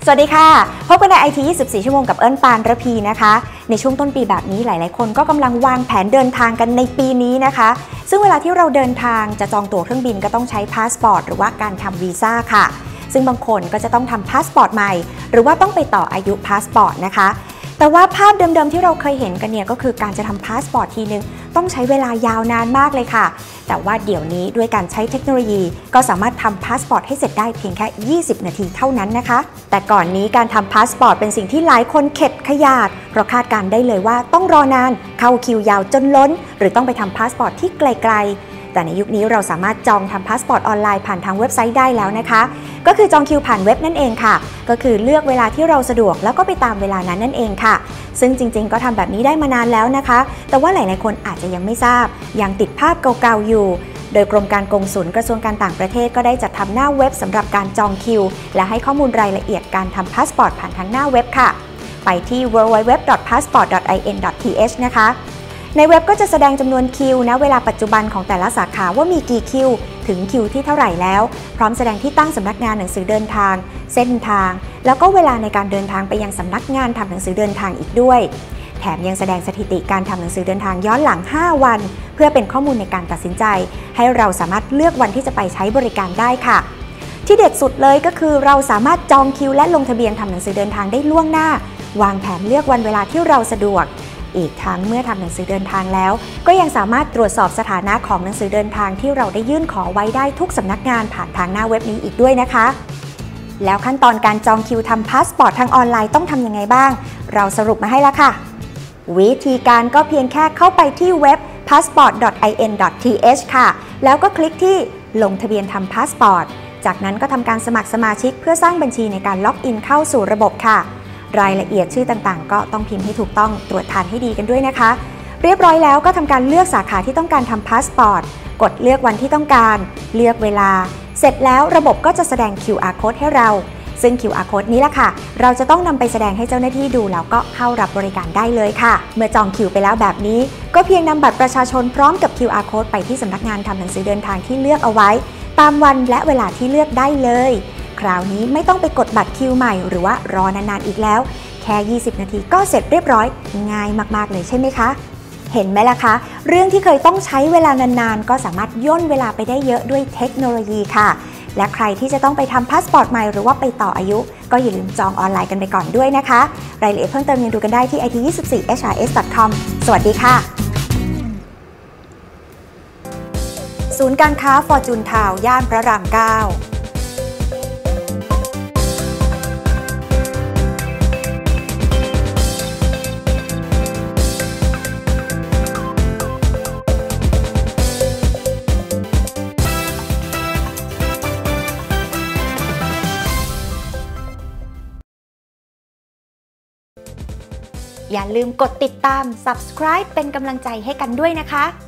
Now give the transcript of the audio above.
สวัสดีค่ะพบกันใน IT 24 ชั่วโมงกับเอิ้นปานระพีนะคะในช่วงต้นปีแบบนี้หลายๆคนก็กำลังวางแผนเดินทางกันในปีนี้นะคะซึ่งเวลาที่เราเดินทางจะจองตั๋วเครื่องบินก็ต้องใช้พาสปอร์ตหรือว่าการทำวีซ่าค่ะซึ่งบางคนก็จะต้องทำพาสปอร์ตใหม่หรือว่าต้องไปต่ออายุพาสปอร์ตนะคะแต่ว่าภาพเดิมๆที่เราเคยเห็นกันเนี่ยก็คือการจะทำพาสปอร์ตทีนึงต้องใช้เวลายาวนานมากเลยค่ะแต่ว่าเดี๋ยวนี้ด้วยการใช้เทคโนโลยีก็สามารถทำพาสปอร์ตให้เสร็จได้เพียงแค่20 นาทีเท่านั้นนะคะแต่ก่อนนี้การทำพาสปอร์ตเป็นสิ่งที่หลายคนเข็ดขยาดเพราะคาดการได้เลยว่าต้องรอนานเข้าคิวยาวจนล้นหรือต้องไปทำพาสปอร์ตที่ไกลๆแต่ในยุคนี้เราสามารถจองทำพาสปอร์ตออนไลน์ผ่านทางเว็บไซต์ได้แล้วนะคะก็คือจองคิวผ่านเว็บนั่นเองค่ะก็คือเลือกเวลาที่เราสะดวกแล้วก็ไปตามเวลานั้นนั่นเองค่ะซึ่งจริงๆก็ทำแบบนี้ได้มานานแล้วนะคะแต่ว่าหลายๆคนอาจจะยังไม่ทราบยังติดภาพเก่าๆอยู่โดยกรมการกงสุลกระทรวงการต่างประเทศก็ได้จัดทำหน้าเว็บสำหรับการจองคิวและให้ข้อมูลรายละเอียดการทำพาสปอร์ตผ่านทางหน้าเว็บค่ะไปที่ www.passport.in.th นะคะในเว็บก็จะแสดงจำนวนคิวณเวลาปัจจุบันของแต่ละสาขาว่ามีกี่คิวถึงคิวที่เท่าไหร่แล้วพร้อมแสดงที่ตั้งสำนักงานหนังสือเดินทางเส้นทางแล้วก็เวลาในการเดินทางไปยังสำนักงานทำหนังสือเดินทางอีกด้วยแถมยังแสดงสถิติการทำหนังสือเดินทางย้อนหลัง5 วันเพื่อเป็นข้อมูลในการตัดสินใจให้เราสามารถเลือกวันที่จะไปใช้บริการได้ค่ะที่เด็ดสุดเลยก็คือเราสามารถจองคิวและลงทะเบียนทำหนังสือเดินทางได้ล่วงหน้าวางแผนเลือกวันเวลาที่เราสะดวกอีกทั้งเมื่อทำหนังสือเดินทางแล้วก็ยังสามารถตรวจสอบสถานะของหนังสือเดินทางที่เราได้ยื่นขอไว้ได้ทุกสำนักงานผ่านทางหน้าเว็บนี้อีกด้วยนะคะแล้วขั้นตอนการจองคิวทำพาสปอร์ตทางออนไลน์ต้องทำยังไงบ้างเราสรุปมาให้แล้วค่ะวิธีการก็เพียงแค่เข้าไปที่เว็บ passport.in.th ค่ะแล้วก็คลิกที่ลงทะเบียนทำพาสปอร์ตจากนั้นก็ทำการสมัครสมาชิกเพื่อสร้างบัญชีในการล็อกอินเข้าสู่ระบบค่ะรายละเอียดชื่อต่างๆก็ต้องพิมพ์ให้ถูกต้องตรวจทานให้ดีกันด้วยนะคะเรียบร้อยแล้วก็ทำการเลือกสาขาที่ต้องการทำพาสปอร์ตกดเลือกวันที่ต้องการเลือกเวลาเสร็จแล้วระบบก็จะแสดง QR code ให้เราซึ่ง QR code นี้ล่ะค่ะเราจะต้องนำไปแสดงให้เจ้าหน้าที่ดูแล้วก็เข้ารับบริการได้เลยค่ะเมื่อจองคิวไปแล้วแบบนี้ก็เพียงนำบัตรประชาชนพร้อมกับ QR code ไปที่สำนักงานทำหนังสือเดินทางที่เลือกเอาไว้ตามวันและเวลาที่เลือกได้เลยคราวนี้ไม่ต้องไปกดบัตรคิวใหม่หรือว่ารอนานๆอีกแล้วแค่20 นาทีก็เสร็จเรียบร้อยง่ายมากๆเลยใช่ไหมคะเห็นไหมล่ะคะเรื่องที่เคยต้องใช้เวลานานๆก็สามารถย่นเวลาไปได้เยอะด้วยเทคโนโลยีค่ะและใครที่จะต้องไปทำพาสปอร์ตใหม่หรือว่าไปต่ออายุก็อย่าลืมจองออนไลน์กันไปก่อนด้วยนะคะรายละเอียดเพิ่มเติมยังดูกันได้ที่ it24hrs.com สวัสดีค่ะศูนย์การค้าฟอร์จูนทาวน์ย่านพระราม 9อย่าลืมกดติดตาม Subscribe เป็นกำลังใจให้กันด้วยนะคะ